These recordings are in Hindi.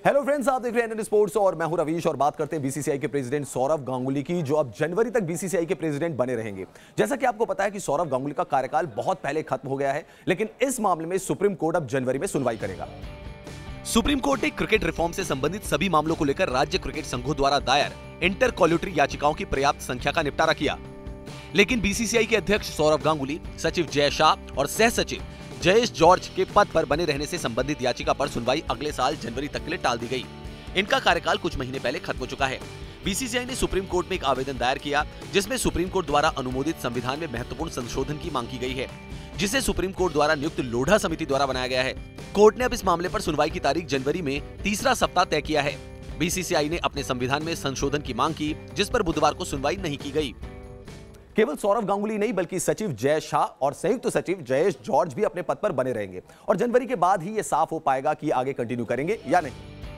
हेलो फ्रेंड्स, आप देख रहे हैं एनएन स्पोर्ट्स और मैं हूं रवीश और बात करते हैं बीसीसीआई के प्रेसिडेंट सौरव गांगुली की, जो अब जनवरी तक बीसीसीआई के प्रेसिडेंट बने रहेंगे। जैसा कि आपको पता है कि सौरव गांगुली का कार्यकाल बहुत पहले खत्म हो गया है, लेकिन इस मामले में सुप्रीम कोर्ट अब जनवरी में सुनवाई करेगा। सुप्रीम कोर्ट ने क्रिकेट रिफॉर्म से संबंधित सभी मामलों को लेकर राज्य क्रिकेट संघों द्वारा दायर इंटरकॉल्यूटरी याचिकाओं की पर्याप्त संख्या का निपटारा किया, लेकिन बीसीसीआई के अध्यक्ष सौरव गांगुली, सचिव जय शाह और सह सचिव जयेश जॉर्ज के पद पर बने रहने से संबंधित याचिका पर सुनवाई अगले साल जनवरी तक के लिए टाल दी गई। इनका कार्यकाल कुछ महीने पहले खत्म हो चुका है। बीसीसीआई ने सुप्रीम कोर्ट में एक आवेदन दायर किया, जिसमें सुप्रीम कोर्ट द्वारा अनुमोदित संविधान में महत्वपूर्ण संशोधन की मांग की गई है, जिसे सुप्रीम कोर्ट द्वारा नियुक्त लोढ़ा समिति द्वारा बनाया गया है। कोर्ट ने अब इस मामले पर सुनवाई की तारीख जनवरी में तीसरा सप्ताह तय किया है। बीसीसीआई ने अपने संविधान में संशोधन की मांग की, जिस पर बुधवार को सुनवाई नहीं की गई। केवल सौरव गांगुली नहीं बल्कि सचिव जय शाह और संयुक्त सचिव जयेश जॉर्ज भी अपने पद पर बने रहेंगे और जनवरी के बाद ही यह साफ हो पाएगा कि आगे कंटिन्यू करेंगे या नहीं।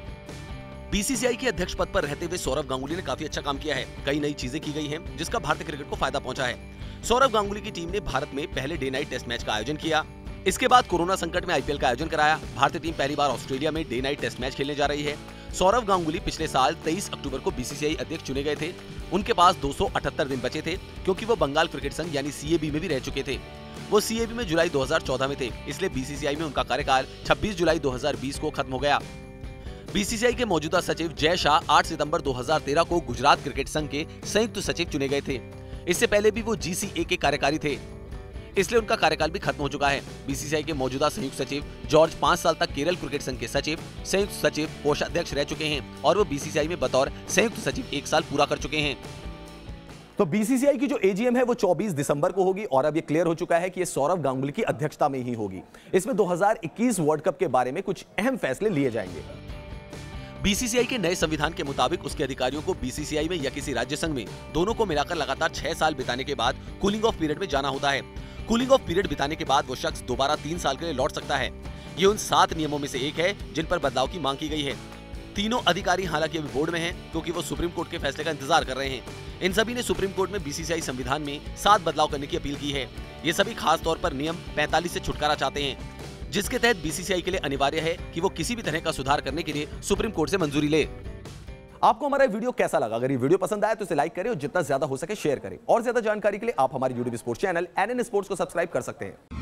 बीसीसीआई के अध्यक्ष पद पर रहते हुए सौरव गांगुली ने काफी अच्छा काम किया है। कई नई चीजें की गई हैं, जिसका भारतीय क्रिकेट को फायदा पहुंचा है। सौरव गांगुली की टीम ने भारत में पहले डे नाइट टेस्ट मैच का आयोजन किया। इसके बाद कोरोना संकट में आईपीएल का आयोजन कराया। भारतीय टीम पहली बार ऑस्ट्रेलिया में डे नाइट टेस्ट मैच खेलने जा रही है। सौरव गांगुली पिछले साल 23 अक्टूबर को बीसीसीआई अध्यक्ष चुने गए थे। उनके पास 278 दिन बचे थे, क्योंकि वो बंगाल क्रिकेट संघ यानी सीएबी में भी रह चुके थे। वो सीएबी में जुलाई 2014 में थे, इसलिए बीसीसीआई में उनका कार्यकाल 26 जुलाई 2020 को खत्म हो गया। बीसीसीआई के मौजूदा सचिव जय शाह 8 सितंबर 2013 को गुजरात क्रिकेट संघ के संयुक्त सचिव चुने गए थे। इससे पहले भी वो जीसीए के कार्यकारी थे, इसलिए उनका कार्यकाल भी खत्म हो चुका है। बीसीसीआई के मौजूदा संयुक्त सचिव जॉर्ज 5 साल तक केरल क्रिकेट संघ के सचिव, संयुक्त सचिव, कोषाध्यक्ष रह चुके हैं और वो बीसीसीआई में बतौर संयुक्त सचिव 1 साल पूरा कर चुके हैं। तो बीसीसीआई की जो एजीएम है वो 24 दिसंबर को होगी और अब ये क्लियर हो चुका है कि ये सौरव गांगुली की अध्यक्षता में ही होगी। इसमें 2021 वर्ल्ड कप के बारे में कुछ अहम फैसले लिए जाएंगे। बीसीसीआई के नए संविधान के मुताबिक उसके अधिकारियों को बीसीसीआई में या किसी राज्य संघ में दोनों को मिलाकर लगातार 6 साल बिताने के बाद कूलिंग ऑफ पीरियड में जाना होता है। कूलिंग ऑफ पीरियड बिताने के बाद वो शख्स दोबारा 3 साल के लिए लौट सकता है। ये उन 7 नियमों में से एक है जिन पर बदलाव की मांग की गई है। तीनों अधिकारी हालांकि अभी बोर्ड में हैं, क्योंकि वो सुप्रीम कोर्ट के फैसले का इंतजार कर रहे हैं। इन सभी ने सुप्रीम कोर्ट में बीसीसीआई संविधान में 7 बदलाव करने की अपील की है। ये सभी खास तौर पर नियम 45 से छुटकारा चाहते हैं, जिसके तहत बीसीसीआई के लिए अनिवार्य है कि वो किसी भी तरह का सुधार करने के लिए सुप्रीम कोर्ट से मंजूरी ले। आपको हमारा वीडियो कैसा लगा? अगर ये वीडियो पसंद आया तो इसे लाइक करें और जितना ज्यादा हो सके शेयर करें। और ज्यादा जानकारी के लिए आप हमारे YouTube sports channel NN sports को सब्सक्राइब कर सकते हैं।